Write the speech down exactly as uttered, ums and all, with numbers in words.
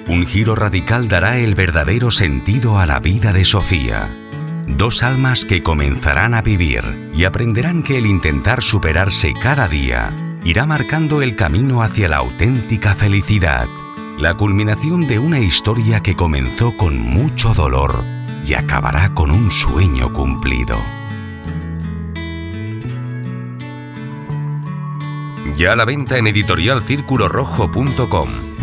Un giro radical dará el verdadero sentido a la vida de Sofía. Dos almas que comenzarán a vivir y aprenderán que el intentar superarse cada día irá marcando el camino hacia la auténtica felicidad. La culminación de una historia que comenzó con mucho dolor y acabará con un sueño cumplido. Ya a la venta en editorial círculo rojo punto com.